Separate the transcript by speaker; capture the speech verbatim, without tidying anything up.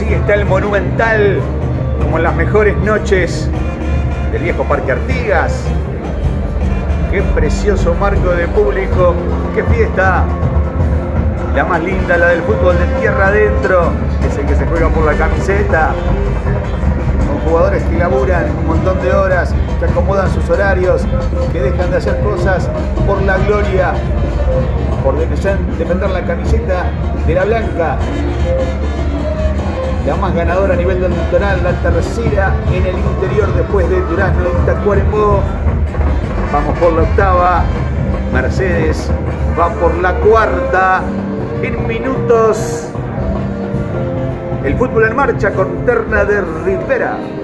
Speaker 1: Ahí está el Monumental, como en las mejores noches del viejo Parque Artigas. Qué precioso marco de público, qué fiesta. La más linda, la del fútbol de tierra adentro, es el que se juega por la camiseta. Con jugadores que laburan un montón de horas, que acomodan sus horarios, que dejan de hacer cosas por la gloria, por defender la camiseta de la blanca. La más ganadora a nivel del litoral, la tercera en el interior después de Durazno y Tacuarembó. Vamos por la octava, Mercedes va por la cuarta. En minutos, el fútbol en marcha con terna de Rivera.